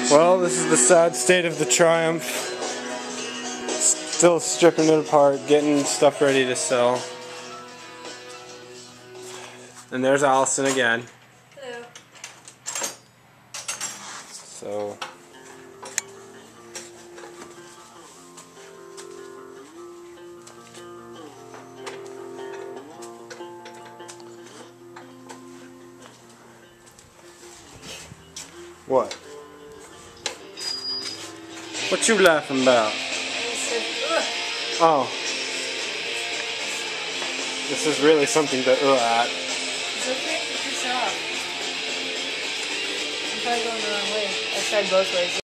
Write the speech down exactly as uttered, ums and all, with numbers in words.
Well, this is the sad state of the Triumph. Still stripping it apart, getting stuff ready to sell. And there's Allison again. Hello. So... What? What you laughing about? Oh. This is really something to uh at. It's okay, pick this off. I'm probably going the wrong way. I tried both ways.